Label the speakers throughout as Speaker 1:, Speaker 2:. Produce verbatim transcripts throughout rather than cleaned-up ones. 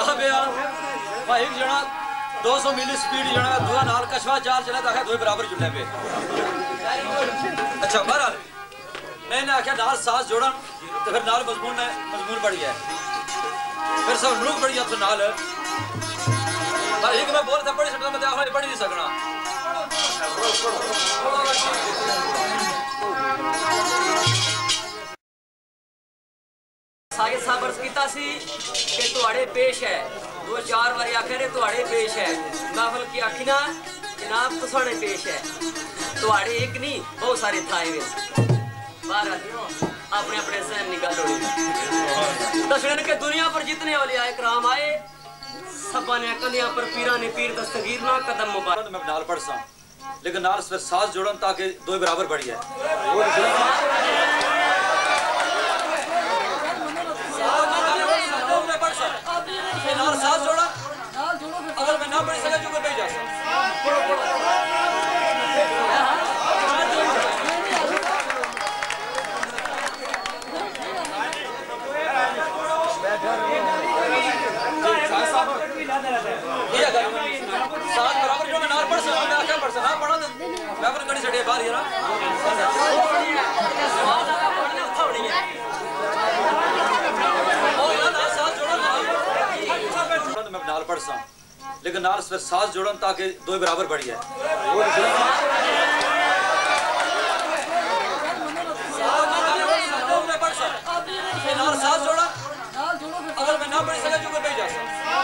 Speaker 1: जनाब यार भाई एक जना दो सौ मील स्पीड जना दूआ नाल कछवा चार चला तो दो बराबर जुड़ने पे अच्छा बहरहाल मैंने आख्या नाल सास जोड़न तो फिर नाल मजमून है मजमून बढ़ गया फिर सब लोग बढ़ गया तो नाल एक मैं बोल था पढ़ी सकता मैं आखिर पढ़ नहीं सकना
Speaker 2: सागे साबर्स कीता सी कि तुहाड़े पेश है दो चार बार आखे रे तुहाड़े पेश है महफिल की आखी ना जनाब तुसाने पेश है तुहाड़े एक नहीं बहुत सारे थाए वे बाहर अपने अपने सहन निकाल लो दसने के दुनिया पर जितने वाले आए कराम आए सबा ने कंधियां पर पीरा ने पीर दस्तगीर ना कदम मुबारक
Speaker 1: मैं नाल पढ़ सा लेकिन नाल से सास जोड़न ताकि दो बराबर बढ़ जाए नाल सास जोड़ा अगर मैं ना पढ़ सका जो मैं जा सात बराबर जो मैं नाल पढ़ सका मैं आखिर पढ़ सका पढ़ा मैं पर गड़ी छड़े बाहर यार मैं नाल पढ़ सा लेकिन नाल से सास जोड़न ताकि दो बराबर बढ़ जाए नाल सास जोड़ा अगर मैं ना पढ़ सका जो मैं जा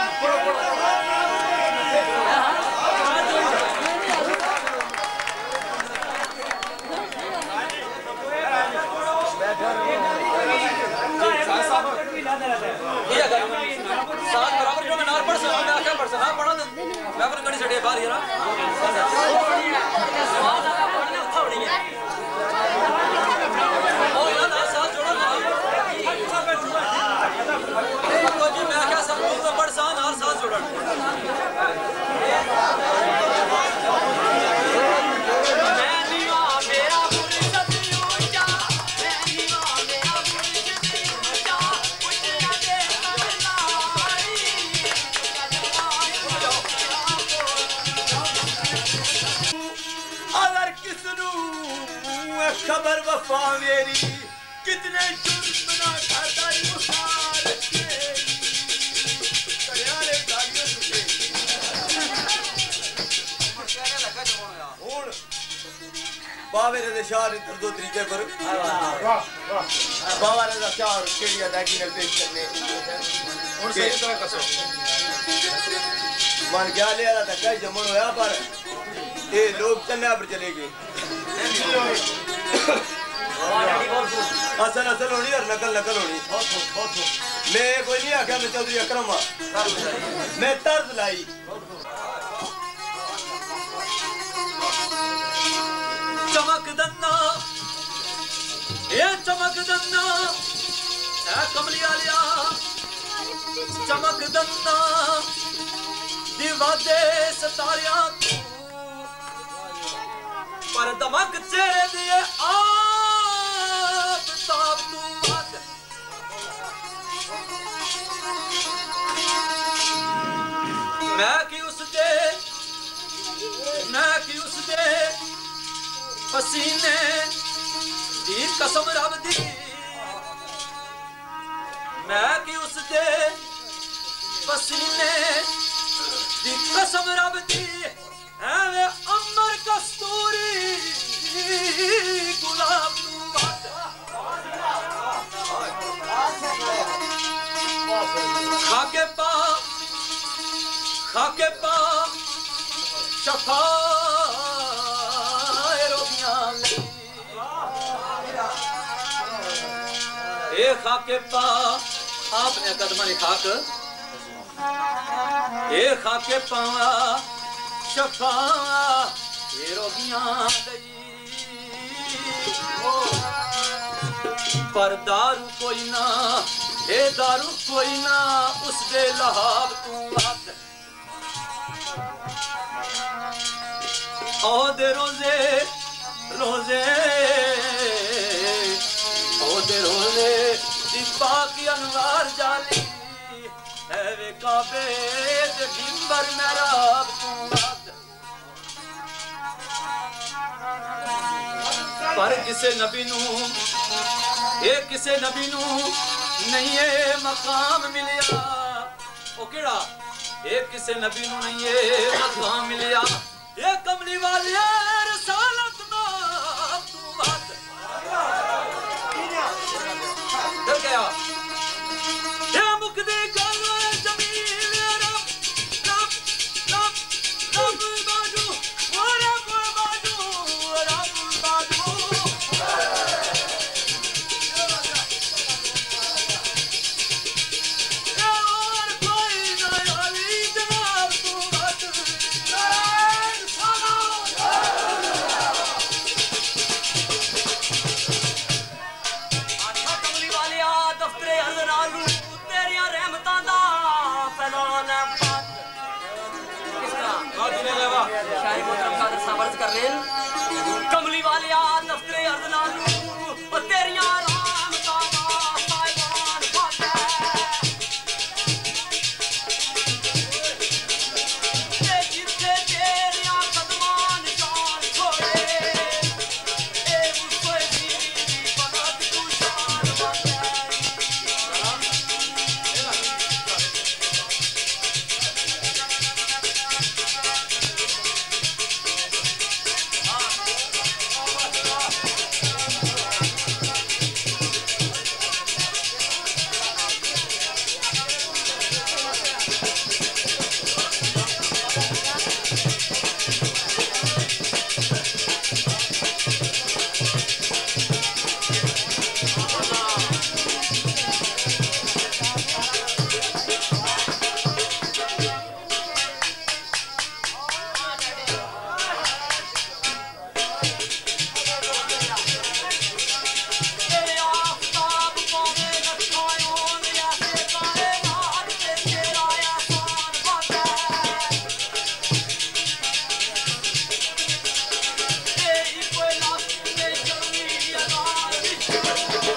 Speaker 1: सात बराबर जो मैं नाल पढ़ सका मैं आखिर पढ़ सका पढ़ा मैं पर गड़ी छड़े बाहर यार मैं क्या सब तो पढ़ सा नाल सास जोड़न
Speaker 3: खबर वफा मेरी कितने जुर्म ना खाता मुखार कयारे गालियां सुने हुन बावे दे शार इधर दो तरीके पर वाह वाह बावा दा शार केड़ी अदागी ने पेश करने हुन सही तो कसो मन क्या ले रहा था क्या जमन होया पर ये लोग चन्ना पर चले गए असल असल होनी और नकल नकल होनी मैं कोई नहीं आख्या मैं चौधरी अकरम मैं तर्ज लाई
Speaker 1: चमक दन्ना ये चमक दन्ना कमली आलिया चमक दन्ना दीवादे सतारिया पर दमक चेहरे दिए आप ताब तू मत मैं कि उस दे मैं कि उस दे पसीने दी कसम रब दी मैं कि उस दे पसीने दी कसम रब दी है अमर कस्तूरी गुलाब खाके पा खाके पा शफा ए खाके पा आपने कदम खाक ए खाके पावा शफा रोगियां पर दारू कोई ना ए दारू कोई ना उस दे लहाब तू मत ओ दे रोजे रोजे ओ दे रोजे दीपा की अनवार जाली है वे काबे ते डिंबर मेहराब तू पर किसे नबी नू ये किसे नबी नू नहीं ये मकाम मिलिया ओ केड़ा ये किसे नबी नू नहीं ये मकाम मिलिया ये कमली वाले रसालत दा तू बात डर गया ये मुकदे गल जमील रब रब रब रब बाजू ओ रब बाजू रब बाजू और कोई ना अली जनाब तू बात नारायण साला
Speaker 2: आखा कमली वाले आ दफ्तरे अर्ज़ नालू तेरियां रहमतां दा फैलान है बात किस तरह
Speaker 1: गादिने लेवा
Speaker 2: शायरी मोहतरम कादर साहब अर्ज़ कर रहे हैं कमली वाले आ दफ्तरे अर्ज़ नालू ओ तेरियां रहमतां दा फैलान बात है ते जिथे तेरियां कदमां निशान छोड़े ए उसको जीरी दी बगत तू शान बात है तेरे आफताब पावे लखायों ने ऐसे कायनात पे तेरा एहसान बात है तेरी कोई लाश में जमी अनार विच तेरा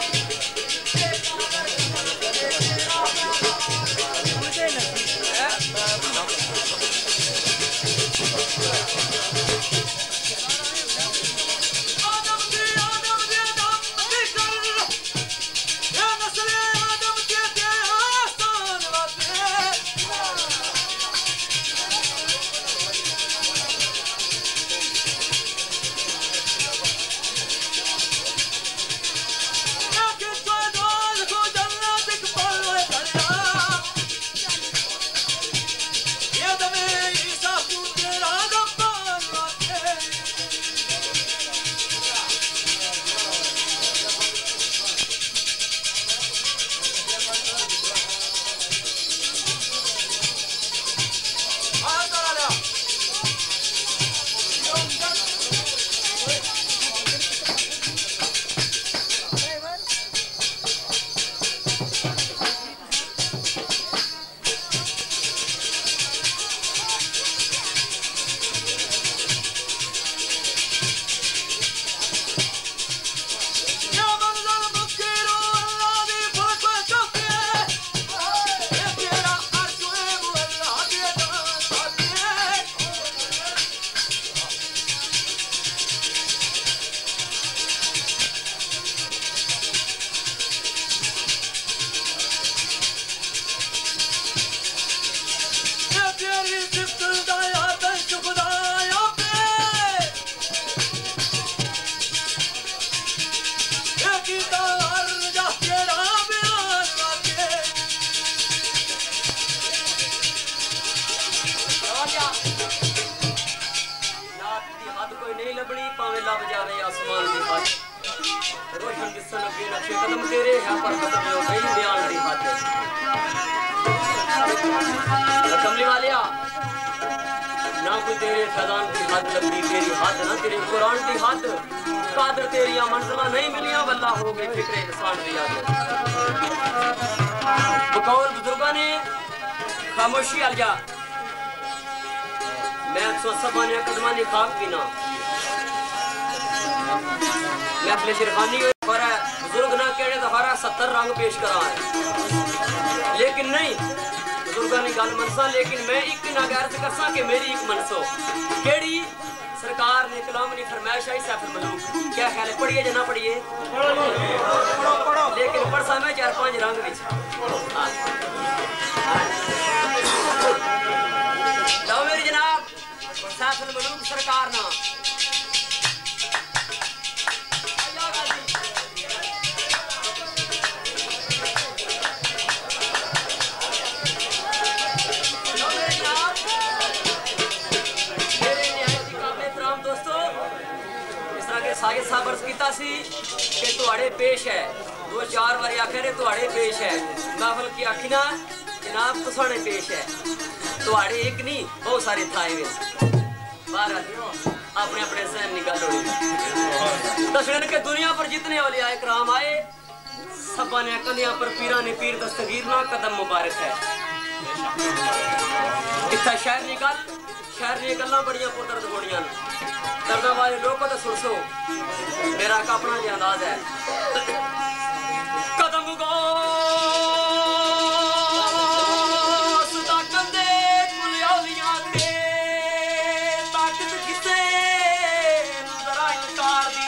Speaker 2: मुझे नहीं आदम दे आदम दे दम दे कर ये नस्ल आदम के ते आसान बातें या कि तो दोल को जन्नत के पल करया ये दमे ईसा तू तेरा गब्बान बातें आ करा लिया या मंजर मुकीरो अल्लाह दी फरक चुके ये तेरा अर्श है वो अल्लाह दे दान बातें ये तेरी सिफ्त दाया तंश खुदाया पे ये कीता अर्जा तेरा बयान बातें राजा नात दी हद कोई नहीं लबनी पावे लब जावे आसमान दी हद रोशन दिसन अगे नक्शे कदम तेरे है पर खत्म हो गई बयान दी हद कमली वालिया ना कोई तेरे फैजान की हद लगती तेरी हद ना तेरे कुरान की हद कादर तेरियां मंजिला नहीं मिलियां वल्ला हो गई फिक्र इंसान दी याद बकौल बुजुर्गा ने खामोशी आ जा मैं तो सबाने कदमानी खाक पीना मैं अपने शिरखानी पर बुजुर्ग ना कहने तो हरा सत्तर रंग पेश करा है लेकिन नहीं बुजुर्गों ने गल मनसा लेकिन मैं एक ना गैरत करसा कि मेरी एक मनसो केड़ी सरकार ने कलाम ने फरमाइश आई सैफुल मलूक क्या ख्याल है पढ़िए या ना पढ़िए पढ़ो पढ़ो लेकिन पढ़सा मैं चार पांच रंग विच लो मेरी जनाब सैफुल मलूक सरकार ना साजिद साहब अर्ज कीता सी कि तुहाड़े पेश है दो चार बारी आखे रे तुहाड़े पेश है महफिल की आखी ना जनाब तुसाने पेश है तुहाड़े एक नहीं बहुत सारे थाए वे बाहर अपने अपने सहन निकाल लो दसने के दुनिया पर जितने औलिया इकराम आए सबा ने कंधियां पर पीरा ने पीर दस्तगीर ना कदम मुबारक है इतना शहर निकल शहर दी गल्लां बड़ियां पुरदर्द होनियां दर्दां वाले लोगों तो सुन सो मेरा एक अपना जी अंदाज है कदम गो सुदा कंदे कुलियालियां ते ताकत किसे जरा इनकार दी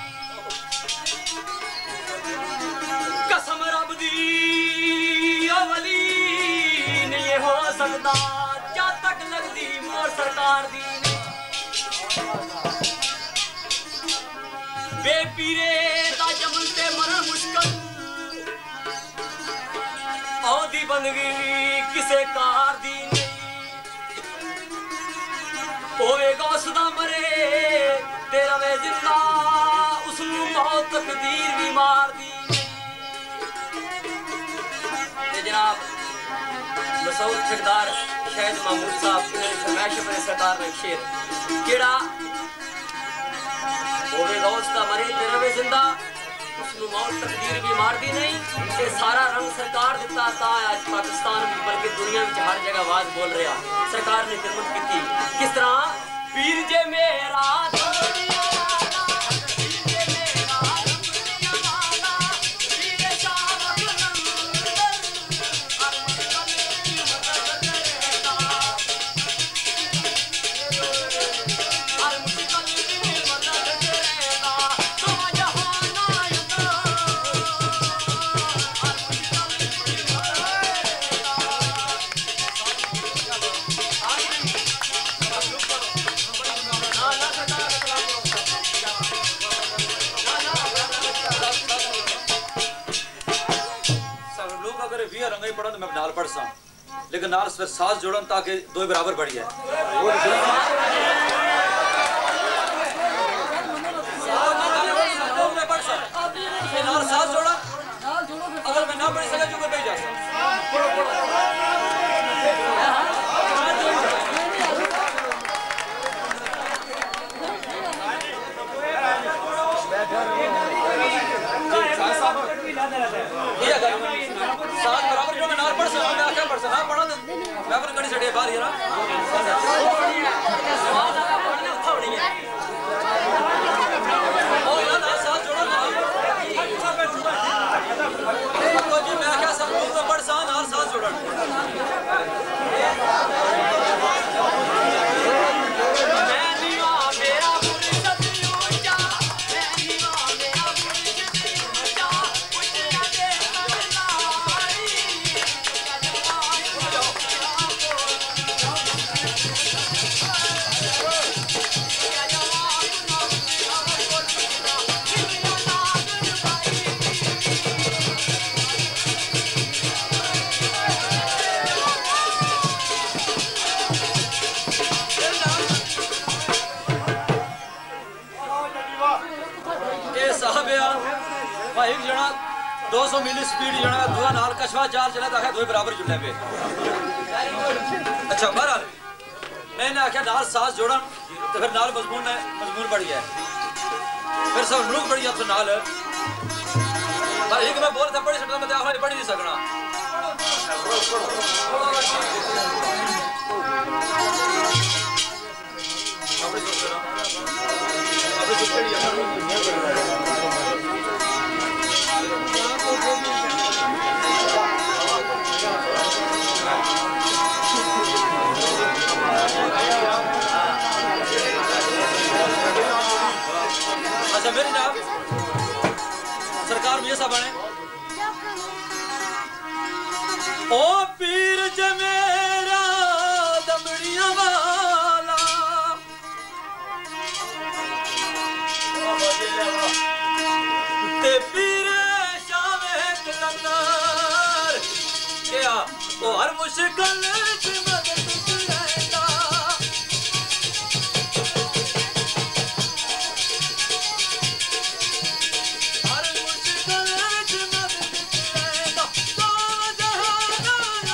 Speaker 2: कसम रब दी अवली नहीं हो सकता क्या तक लगदी मोर सरकार दी बेपीरे दा जमन ते मरण मुश्किल औदी बंदगी किसे कार दी नहीं होवेगा उसदा मरे तेरा वे जिंदा उसनू बहुत तकदीर भी मार दी ते जनाब मसूद ठेकेदार शायद महमूद साहब ने फरमाइश अपने सरकार ने शेर केड़ा होवेगा उसका मरे तेरा वे जिंदा उसनु मौत तकदीर भी मार दी नहीं ये सारा रंग सरकार दिता ता आज पाकिस्तान में बल्कि दुनिया में हर जगह आवाज बोल रहा सरकार ने खिदमत की थी किस तरह पीर जे मेरा पढ़ा तो मैं नाल पढ़ सा लेकिन नाल फिर साथ जोड़न ताकि दो बराबर बढ़ जाए नाल साथ जोड़ा अगर मैं ना पढ़ सका जो कर जा साथ बराबर जो मैं नाल पढ़ सकता मैं आके पढ़ सकता पढ़ा मैं पर कड़ी छड़े बाहर यार पढ़ने उठा होनी है ओ यार ना साथ जोड़ो ना तो जी मैं क्या सब लोग तो पढ़ सा नाल साथ जोड़न मैं नीवा मेरा मुर्शद ऊंचा मैं नीवा मेरा मुर्शद ऊंचा उठना दे एक जना दो सौ मील स्पीड जना दुआ नाल कशवा चार चला तो दो बराबर जुड़ने पे अच्छा बहरहाल मैंने आख्या नाल सास जोड़न तो फिर नाल मजमून मजमून बढ़ गया फिर सब लोग बढ़ गया तो नाल पर एक मैं बोल था पढ़ी सकता मैं आखिर पढ़ नहीं सकना अपने अपने
Speaker 1: अच्छा मेरी जनाब सरकार भी ऐसा बने ओ पीर जे मेरा दमड़िया वाला ते पीर शामे कलंदर क्या ओ हर मुश्किल की मदद करता हर मुश्किल की मदद करता तो जहान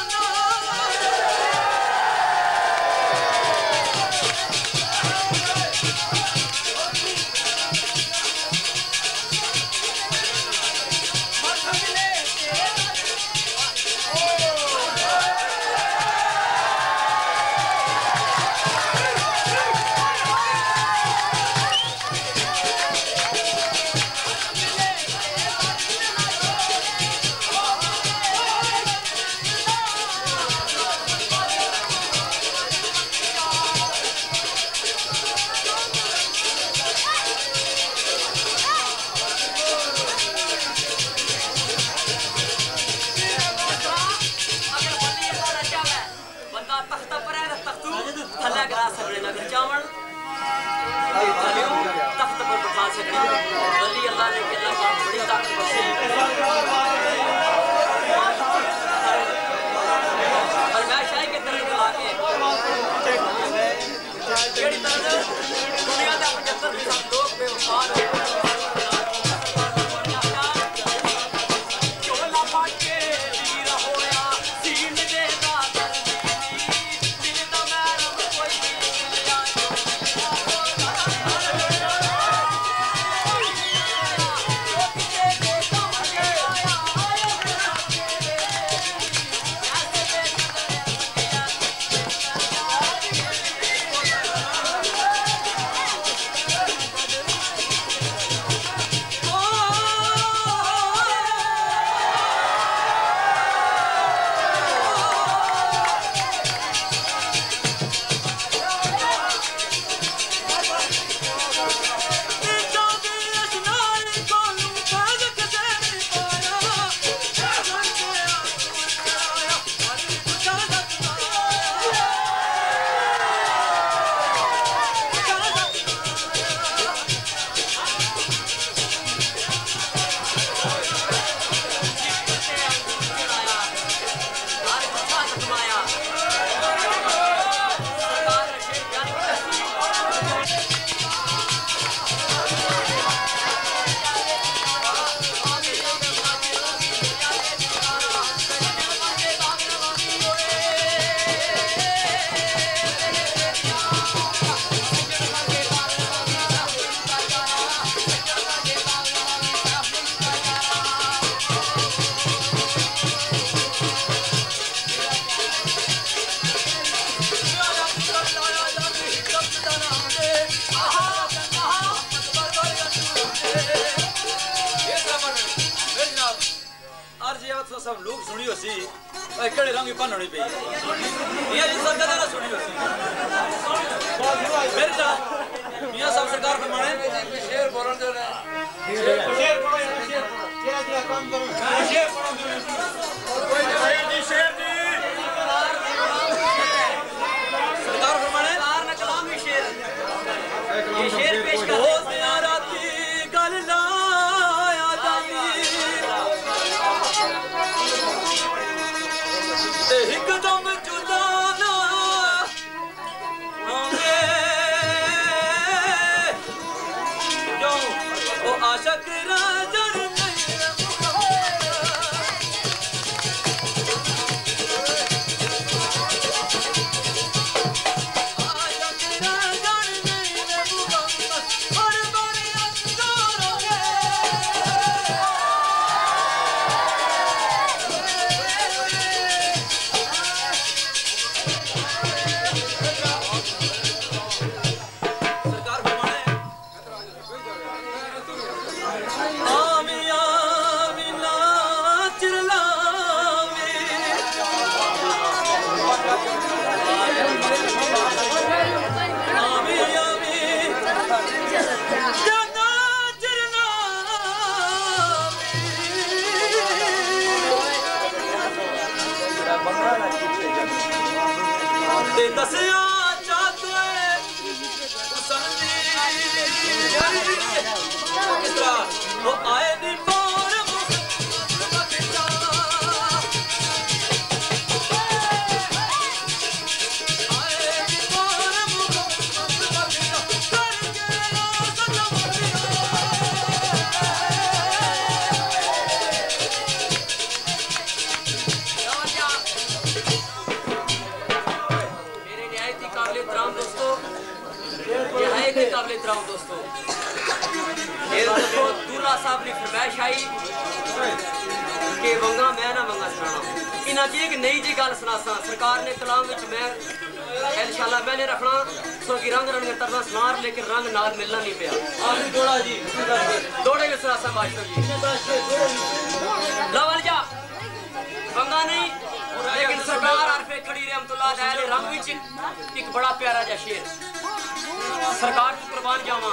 Speaker 1: तख्त पर बैठा सकते वली अल्लाह ने के अल्लाह पाक बड़ी ताकत बख्शी और मैं शाही के तरह चला के जेड़ी तरह दुनिया दा पचहत्तर फीसद लोग बेवफार हो सब लोग सुनी हो सी केड़े रंग पन होनी पे ये जी सरकार ना सुनी हो सी मेरे जा मियां साहब सरकार फरमाने शेर बोलन दे शेर शेर बोलो शेर क्या क्या काम करो शेर बोलो कोई शेर जी शेर जी सरकार फरमाने सरकार ने कलाम ही शेर ये शेर पेश कर ओ ज़ियारती गल लाया जानी एकदम जुदा ना होंगे क्यों ओ आशिक राजर ते दसिया चाहते वो आए नी दोस्तों दूल्हा साहब ने फरमाइश आई कि वंगा मैं ना वंगा सुनाना इन्हें की एक नई जी गल सुनासा सरकार ने कलाम विच मैं इंशाल्लाह मैंने रखना सो कि रंग रंग तरना सुनार लेकिन रंग नाल मिलना नहीं पिया आखिरी जोड़ा जी दौड़े के सुनासा मास्टर जी लवल जा वंगा नहीं लेकिन सरकार आरफे खड़ी रहमतुल्लाह अलैह रंग विच एक बड़ा प्यारा जा शेर सरकार की कुर्बान जावा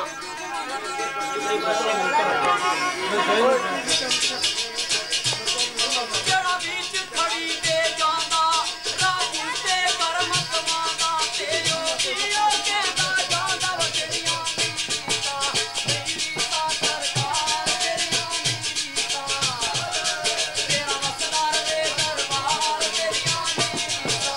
Speaker 1: जड़ा बीच खड़ी दे जांदा राजू ते करम कमांदा ते योगियो के दा जांदा वजड़ियां मीता मेरी सा सरकार तेरियां मीता तेरा मसदार दे दरबार तेरियां मीता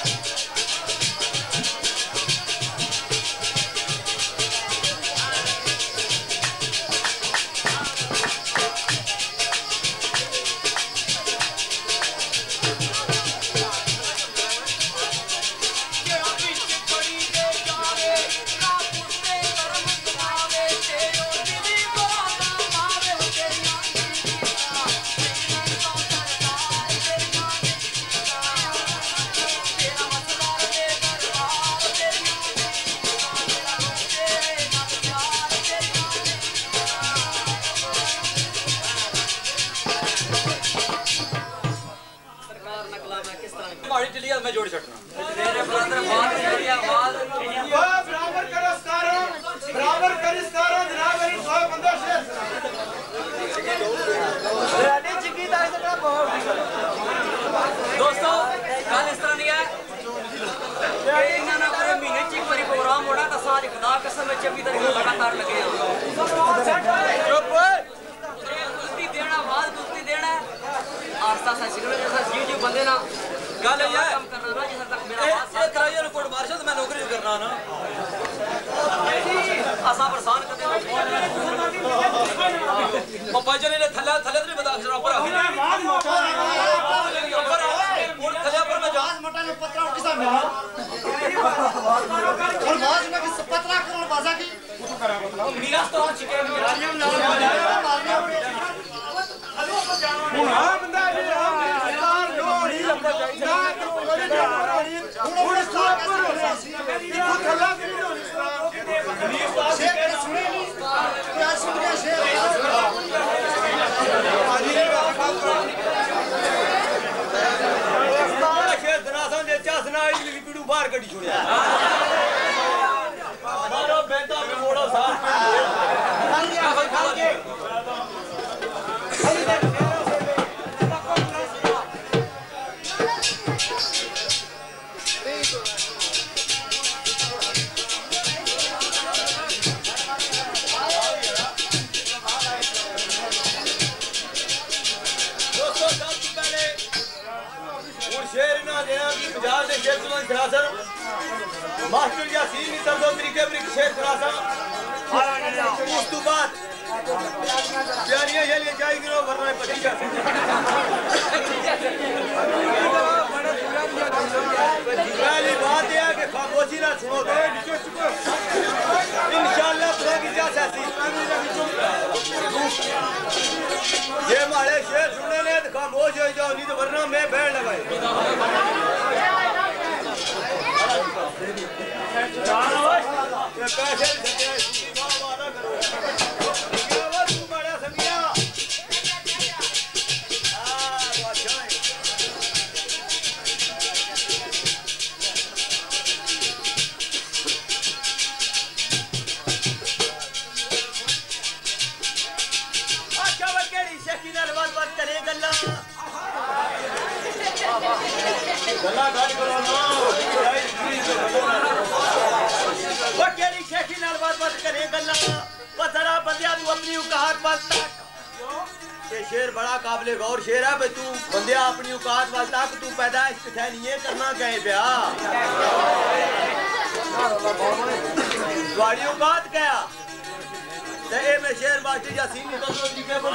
Speaker 1: मैं जोड़ छटना मेरे ब्रदर बात मेरी आवाज
Speaker 4: बराबर करो सारा बराबर कर सारा जनाब मेरी सौ बंदा शेर रेडी चिकी दा इतना बहुत
Speaker 2: दोस्तों कल इस तरह नहीं है कि इन्ना ना पूरे महीने च एक बारी प्रोग्राम होना तो सारी खुदा कसम में चौबीस तारीख लगातार लगे हैं चुप कुश्ती देना आवाज कुश्ती देना आस्ता सा सिग्नल जैसा जीव जीव बंदे ना
Speaker 1: गल ये
Speaker 2: काम करना ना जिस तक मेरा
Speaker 1: ए कराइए रिपोर्ट मार्शल मैं नौकरी करना ना
Speaker 2: आसा परेशान करते
Speaker 1: पापा जी ने थल्ला थल्ले नहीं बता जरा ऊपर ऊपर और थल्ले पर मैं जान
Speaker 4: मोटा ने पत्रा किसा में और बाज में किस पत्रा करो बाजा की तो करा मतलब
Speaker 1: मीरास तो चिके
Speaker 4: मारियम ना हां बंदा जी सरकार जोड़ी लंबा जाइए थोड़ा सा करो इनको थल्ला करी शेर सुने नहीं क्या सुन रहे शेर
Speaker 3: शेर दनासन दे चसना इली पीड़ू बाहर कड़ी छोड़या मारो बेटा में मोड़ा साथ मास्टर यासीन ने दो तरीके पर शेर सुनासा उस तो बाद प्यारियां ये ले जाएगी रो वरना पटी जा पहली बात यह है कि खामोशी ना सुनो इंशाल्लाह खुदा की इजाजत है ये हमारे शेर सुनने ने तो खामोश हो जाओ नहीं तो वरना मैं बैठ लगाए गल्ला गाड़ी करो ना गल्ला वो जरा बंदिया तू अपनी औकात वाल तक ये शेर बड़ा काबिले गौर शेर है भाई तू बंदिया अपनी औकात वाल तक तू पैदाइश किथे नहीं है करना गए प्या तुम्हारी औकात क्या ते ए मैं शेर मास्टर यासीन निकल दो तरीके पर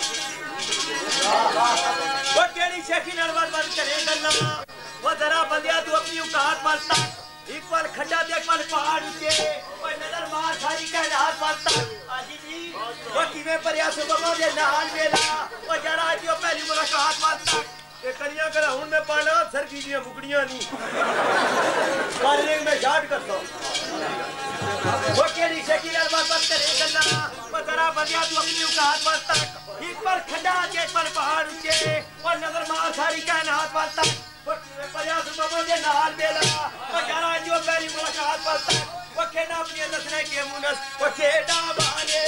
Speaker 3: वो केड़ी शेखी नरवत बंद करे गल्ला वो जरा बंदिया तू अपनी औकात वाल तक एक बार खड्डा दे एक बार पहाड़ के ओए नजर मार सारी का हाथ वालता आजी जी वो किवे परिया सुबह दे नहाल वेला ओ जरा आज यो पहली मुलाकात वालता ए कलियां करा हुन में पाना सर की जी बुकड़ियां नहीं पानी में झाट करता वो केड़ी शकील बात बात करे गल्ला वो जरा बंदिया तू अपनी औकात वालता एक बार खड्डा दे एक बार पहाड़ के ओ नजर मार सारी का हाथ वालता वो किवे परिया सुबह दे नहाल वेला ओ जरा जो पहली मुलाकात वालता वो खेना अपनी दसने के मुनस वो खेड़ा बहाने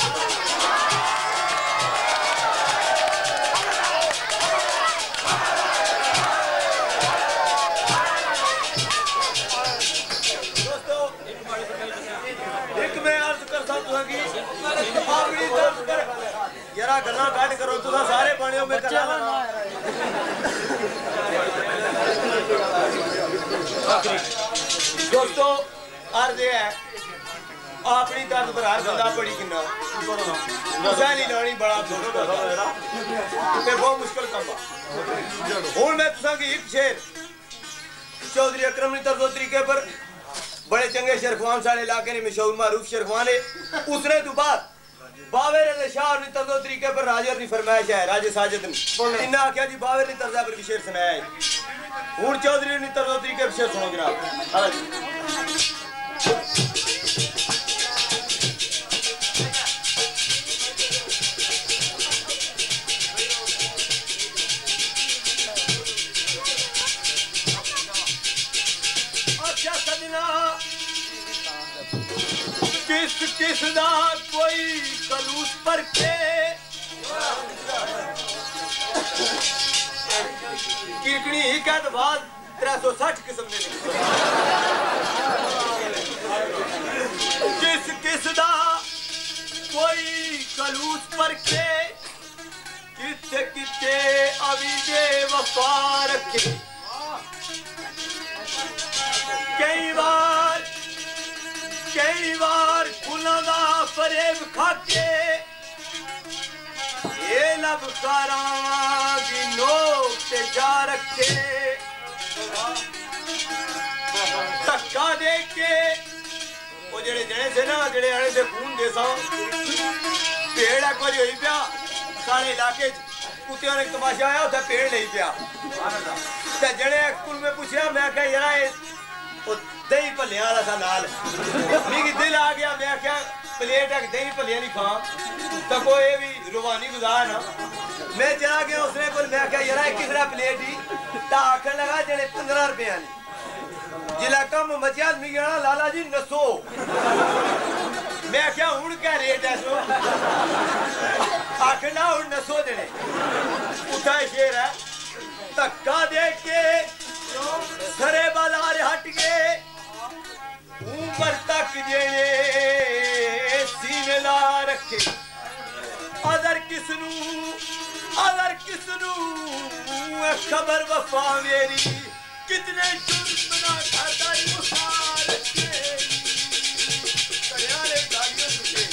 Speaker 3: दोस्तों एक मैं अर्ज कर सकता हूं कि अपनी तरफ कर यारा गल्ला काट करो तुसा सारे बणियो में करा दोस्तों अर्ज है अपनी दर्द पर हर बंदा बड़ी किन्ना नहीं लानी बड़ा बहुत मुश्किल काम हूं मैं तुसा की एक शेर चौधरी अकरम ने तरदो तरीके पर बड़े चंगे शेरखवान साढ़े इलाके ने मशहूर मारूफ शेरखवान है उसने तो बाद बावेर ने शाह ने तरदो तरीके पर राजे की फरमाइश है राजे साजिद ने इन्ना आख्या जी बावेर ने तरजा पर शेर सुनाया है हूं चौधरी ने तरदो तरीके पर शेर सुनो जनाब हां जी किस किस दा कोई कलूस पर के किकनी ही का बाद तीन सौ साठ किस्म ने किस किस दा कोई कलूस पर के किथे किथे अभी दे वफा रखे कई बार कई बार फुलां दा फरेब खाके ये लब करावां दी नोक ते जा रखे धक्का दे के वो जेड़े जने से ना जेड़े आने से खून दे सा पेड़ एक बारी होई पिया सारे इलाके कुत्तियां ने तमाशा आया उधर पेड़ नहीं पिया ते जेड़े स्कूल में पूछया मैं कहा यार ओ दही भलिया वाला सा नाल मिगी दिल आ गया मैं क्या प्लेट एक दही भलिया नहीं खा तो कोई भी रुबानी गुजार ना मैं चला गया उसने को मैं क्या यार किसरा प्लेट ही ता आखन लगा जेड़े पंद्रह रुपया ने जिला कम मचिया मिगी आना लाला जी नसो मैं क्या हुन क्या रेट है सो आखना हुन नसो देने उठा शेर है धक्का दे के सरे बाजार हट गए ऊपर तक जेने सीने ला रखे अदर किसनू अदर किसनू खबर वफा मेरी कितने जुर्मना खादारी मुखार रखे करियाले गाड़ियों सुखे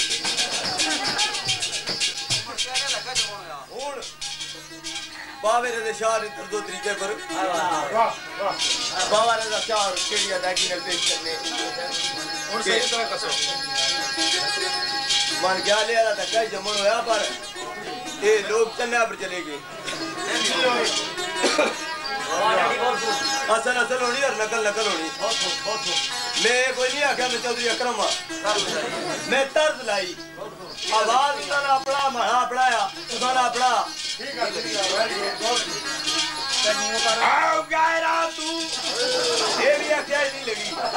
Speaker 3: कहने लगा जवान हुन बावे रे शाह ने तरदो तरीके पर वाह वाह बावा रे शाह केड़ी अदागी ने पेश करने हुन सही तरह कसो मन क्या ले रहा था कई जमन होया पर ये लोग चन्ना पर चले गए असल असल होनी और नकल नकल होनी मैं कोई नहीं आख्या मैं चौधरी अकरम मैं तर्ज लाई आवाज उतारा अपना माड़ा अपनाया उतारा अपना ठीक है आओ गायरा तू ये भी आख्या नहीं लगी